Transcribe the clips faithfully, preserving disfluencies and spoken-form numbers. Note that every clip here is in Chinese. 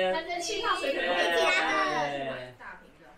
边。 反正气泡水可以喝。大瓶就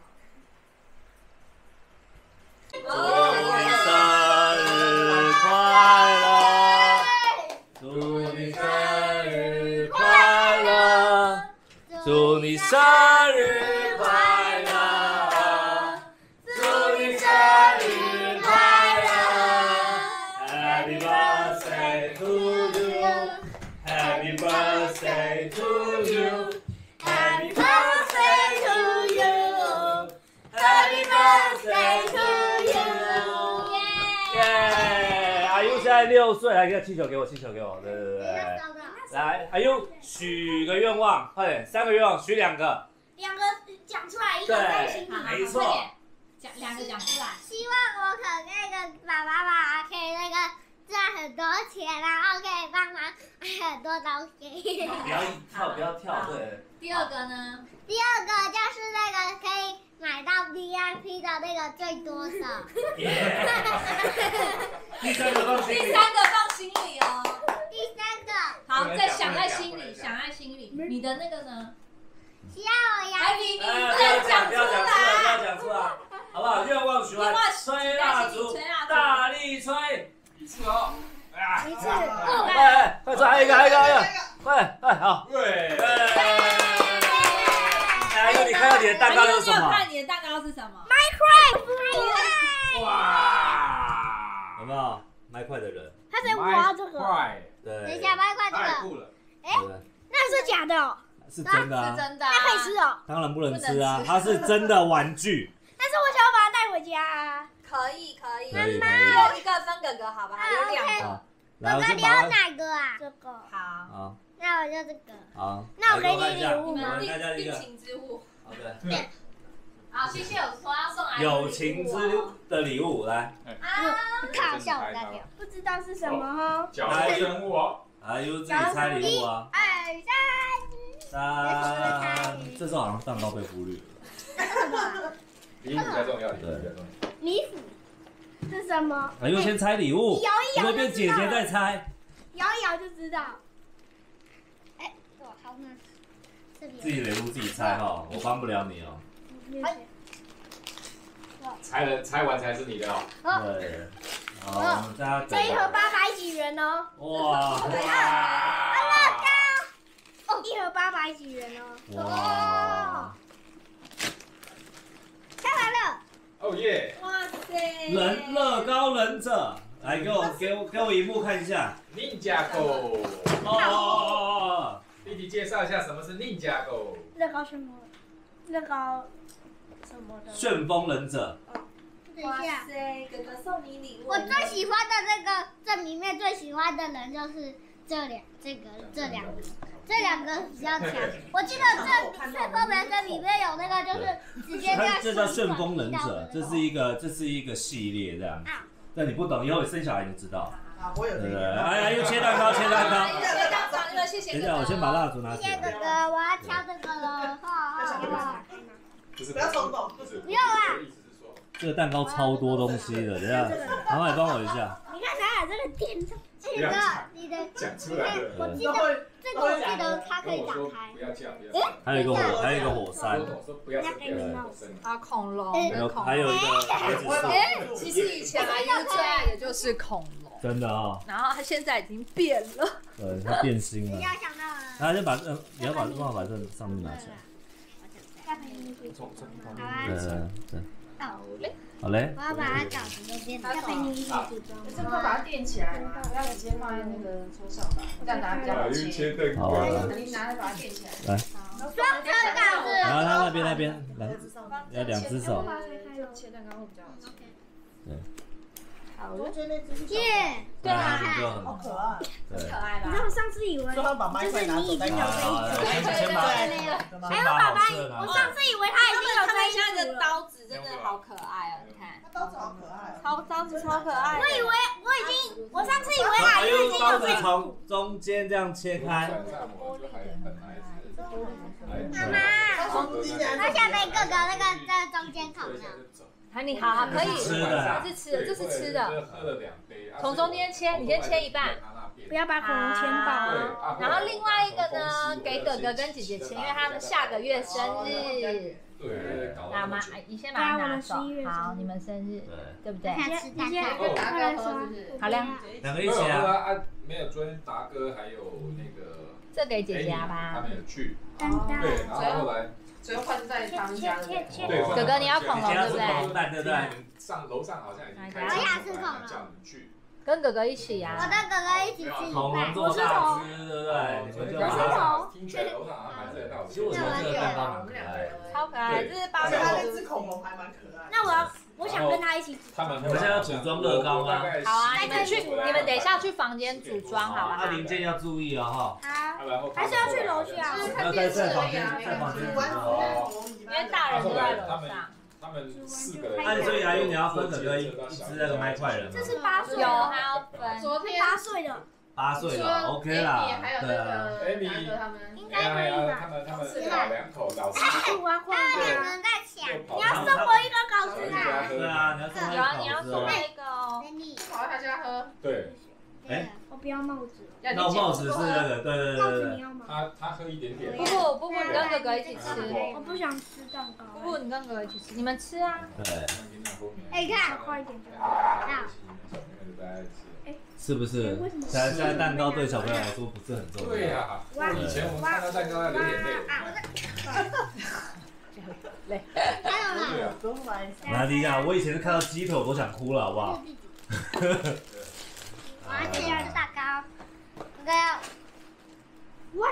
好。 祝你生日快乐！祝你生日快乐！祝你生日快乐！祝你生日快乐 ！Happy birthday to you! Happy birthday to you! Happy birthday to you! Happy birthday to you! 耶！阿 U 现在六岁，来，个气球给我，气球给我，对对对。来，阿 U 许个愿望，快点，三个愿望，许两个。 两个讲出来，一个在心里。 没错。 讲两个讲出来。 希望我可那个爸爸妈妈可以那个赚很多钱，然后可以帮忙买很多东西。 不要跳，不要跳，对。 第二个呢？ 第二个就是那个可以买到 V I P 的那个最多的。 第三个放心里。 第三个放心里哦。 第三个。 好，再想在心里，想在心里。你的那个呢？ 希望我牙你齿。 不要讲，不要讲出来，不要讲出来，好不好？愿望许完，吹蜡烛，大力吹。 一次哦。 一次。 快快吹，还有一个，还有一个，还有一个，快快好。 对。 哎呦，你看到你的蛋糕是什么？ 看你的蛋糕是什么 ？Minecraft。 哇！有没有麦块的人？ 他在挖这个。 对。 等一下，麦块这太酷个。 了。 哎，那是假的哦。 是真的啊。 是真的。 那可以吃哦。 当然不能吃啊，它是真的玩具。 但是我想要把它带回家啊。 可以可以。 可以可以。 有一个分哥哥好不好？有两个。 哥哥，你要哪个啊？这个。 好。 好。 那我就这个。 好。 那我可以领礼物吗？ 定情之物。 好的。 好，谢谢我说要送来友情之的礼物来。 啊！看笑我在掉，不知道是什么哦。 角色任务哦。 啊，由自己猜礼物啊。 二三。三。这时候好像蛋糕被忽略了。 礼物比较重要，礼物比较重要。 礼服。是什么？ 啊，优先猜礼物， 摇一摇那边姐姐在猜， 摇一摇就知道。哎，我好呢， 自己礼物自己猜哈，我帮不了你哦。 猜了，猜完才是你的哦。 对，好，我们家这一盒八百几元哦。 哇！ 乐高，哦，一盒八百几元哦。 哇！ 猜完了。 哦耶！ 哇塞！ 人乐高忍者，来给我给我给我荧幕看一下。 Ninja Go。 哦哦哦哦！ 弟弟介绍一下什么是 Ninja Go。 乐高什么？乐高什么的？ 旋风忍者。 哇塞，哥哥送你礼物。 我最喜欢的那个，这里面最喜欢的人就是这两这个这两个。这两个比较强，我记得这旋风人生里面有那个就是直接在。 这叫旋风忍者，这是一个这是一个系列这样。但你不懂，以后生小孩你就知道。 啊，我有这个。 哎呀，又切蛋糕，切蛋糕。 切蛋糕，那个谢谢。 等一下，我先把蜡烛拿起来。 谢谢哥哥，我要挑这个了。好， 不要冲动。 不用啊。 这个蛋糕超多东西的，等一下，麻烦你帮我一下。 你看它有这个电筒，这个你的， 讲出来的。 我记得这个我记得它可以打开。 不要叫，不要叫。 还有一个火，还有一个火山。 不要不要火山。 啊，恐龙。 还有还有一个孩子树。 哎，其实以前阿优最爱的就是恐龙。 真的啊。 然后它现在已经变了。 对，它变心了。 你要想到了。 然后就把呃，你要把帮我把这上面拿起来。 从从从。 对对。 好嘞。 好嘞。 我要把它搞成个电筒。要陪你一起组装。 这个把它垫起来嘛，不要直接放在那个桌上吧，这样拿比较好切。 好啊。 你拿着把它垫起来。 来。 双车杠子。 然后他那边那边来，要两只手。 切蛋糕会比较好吃。 对。 好我觉得那只耶， 对啊， 好可爱， 对， 可爱吧？ 你知道我上次以为就是你已经有这一组， 先把还有爸爸，我上次以为他已经有这一组了。 他们现在的刀子真的好可爱哦，你看， 它刀子好可爱， 超刀子超可爱。 我以为我已经，我上次以为他已经有刀子这一组。 从中间这样切开。 妈妈，我想被哥哥那个在中间烤的。 好，你好，可以吃的， 是吃的，这是吃的。 喝了两杯。 从中间切，你先切一半。 点不要把恐龙牵到。 对啊然后另外一个呢，给哥哥跟姐姐吃，因为他们下个月生日。 对对对，搞那我们你先把它拿走，好，你们生日，对不对？ 看吃蛋跟糕。 达哥喝是不是？ 好亮， 两个一起啊。 啊，没有，昨天达哥还有那个这给姐姐他吧。 们有去， 蛋糕。 对，然后后来最后换在他们家的。 对， 哥哥你要恐龙对不对？ 恐龙蛋对不对？ 上楼上好像已经开我想吃恐龙叫你们去。 跟哥哥一起我呀。 跟哥哥一起吃一恐龙半。 这么大只，对不对？你们就刚把它。 听起来楼上好像买这个到， 其实我觉得这个蛋糕蛮可爱的。 超可爱，这是八而且它那九。 只恐龙还蛮可爱的。 那我要，我想跟他一起。 他们我们现在要组装乐高吗？ 好啊，你们去，你们等一下去房间组装好不好？ 啊，零件要注意哦哈。 好，还是要去楼下。 要在在房间，在房间组装哦。 因为大人都在楼上。 他们四个人。 那所以阿玉你要分哥哥一一只那个麦块人吗？ 这是八岁有， 的， 还要分。 昨天八岁的， 八岁了，OK 啦， 还有那对啊。 个达哥他们。 应哎该可以吧？ 呀，他们他们老两口老师。 我要快对点，人在抢， 你你要送我一个稿子啊！ 对啊，你要送有啊， 他你要一口子哦。 送那个哦。 等你， 跑到他家喝。 对， 哎， 我不要帽子， 要你那帽子是那个，对对帽对对对。 子你要吗？ 他他喝一点点。 布布布布，你跟哥哥一起吃。 我不想吃蛋糕。 布布，你跟哥哥一起吃，你们吃啊。 对， 哎，你看，快一点就好。 是不是？现在现在蛋糕对小朋友来说不是很重要。 对呀，以前我们看到蛋糕要流眼泪。 累。 还有对呢？ 啊。 哪里呀？我以前是看到鸡腿我都想哭了，好不好？ 我要吃蛋糕，哥哥要。What？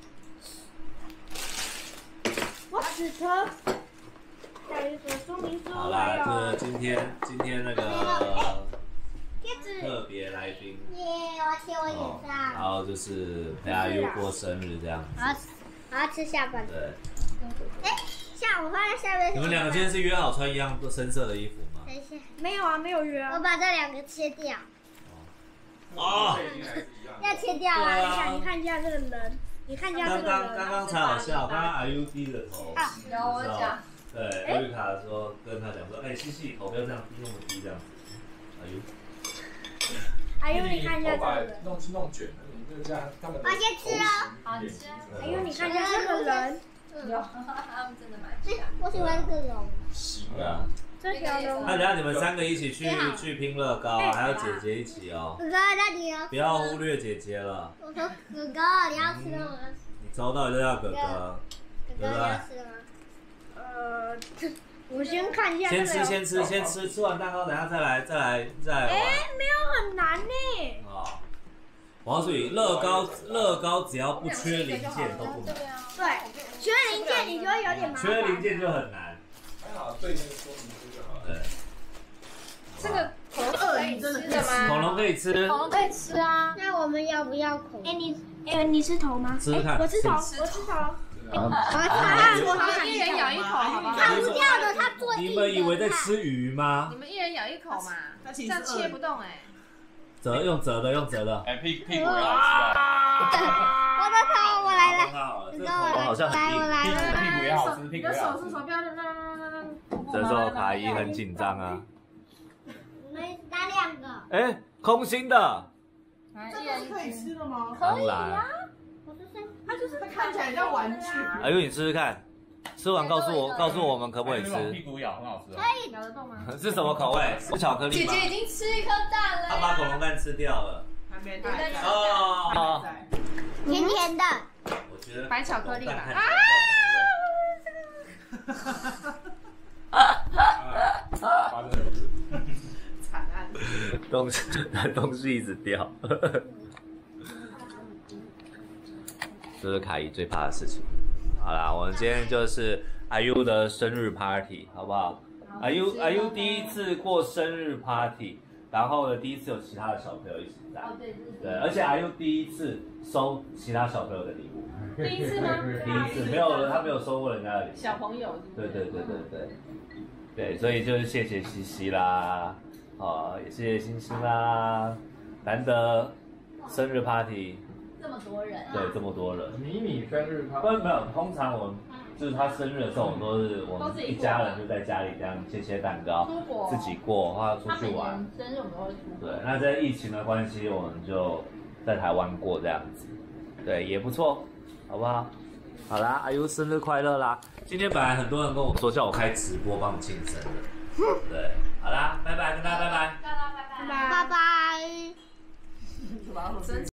我死车。有一个说明书， 好啦，这今天今天那个贴纸。 特别来宾， 耶！我要贴我脸哦， 上。 然后就是陪阿 U 过生日这样子。 我要我要吃下半部。 对， 哎，像我放在下面。 你们两个今天是约好穿一样深色的衣服吗？ 等一下，没有啊，没有约啊。我把这两个切掉。 哦， 要切掉啊！你看，你看一下这个人，你看一下这刚个人。 刚刚刚才好笑，刚刚阿 U 低着头。 有我讲。 对，艾瑞卡说跟他讲说，哎，细细头不要这样低那么低这样子。阿 U。 哎呦，你看一下这个人。 弄弄卷，你就这样，他们。 我先吃哦。 好，你吃。 哎呦，你看一下这个人。 有，他们真的蛮像。我喜欢这个龙。 行啊。 这条龙。 那等下你们三个一起去去拼乐高，还有姐姐一起哦。 哥哥，那你要。 不要忽略姐姐了。 我说哥哥，你要吃吗？ 你抽到就要哥哥。 哥哥，你要吃吗？呃，我先看一下。 先吃，先吃，先吃，吃完蛋糕，等下再来，再来，再来玩。 哎，没有很难呢。 啊，我告诉你，乐高，乐高只要不缺零件都不难。 对，缺零件你就会有点麻烦。 缺零件就很难。 还好对那个说明书就好了。 对。 这个恐龙可以吃的吗？ 恐龙可以吃。 恐龙可以吃啊。 那我们要不要恐龙？哎，你，哎，你吃头吗？ 吃看。 我吃头，我吃头。 啊， 我好想一人咬一口，好不好？ 看不掉的，他做你们以为在吃鱼吗？ 你们一人咬一口嘛，这样切不动哎。 折用折的，用折的。 哎，屁屁股也好吃啊！ 我的头，我来了。 好，这个头好像很硬。 来了。 屁股也好吃，屁股也好吃。 手是手不要扔扔扔扔扔。 这时候卡伊很紧张啊。 我们拿两个。 哎，空心的。 这个是可以吃的吗？ 当然。 它就是看起来像玩具。 哎呦，你试试看，吃完告诉我，告诉我们可不可以吃？ 屁股咬很好吃。 可以咬得动吗？ 是什么口味？是巧克力吗？ 姐姐已经吃一颗蛋了。 她把恐龙蛋吃掉了。 还没在吃哦。 甜甜的。 我觉得白巧克力吧。 啊！发生什么事？ 惨案。 东西东西一直掉。这是卡伊最怕的事情。好啦，我们今天就是阿 U 的生日 party， 好不好？阿 U 阿 U 第一次过生日 party， 然后呢，第一次有其他的小朋友一起在。 哦，对对，而且阿 U 第一次收其他小朋友的礼物。 第一次吗？ 第一次没有，他没有收过人家的礼物。 小朋友。 对对对对对。对，所以就是谢谢西西啦，哦，也谢谢星星啦，难得生日 party。 这么多人， 对，这么多人， 迷你生日趴。 不没有，通常我们就是他生日的时候，我们都是我们一家人就在家里这样切切蛋糕，自己过，或者出去玩。 生日我们都会出国。 对，那在疫情的关系，我们就在台湾过这样子，对，也不错，好不好？好啦，阿 U 生日快乐啦！今天本来很多人跟我说叫我开直播帮我庆生的，对，好啦，拜拜，跟大家拜拜。 拜拜。 什么？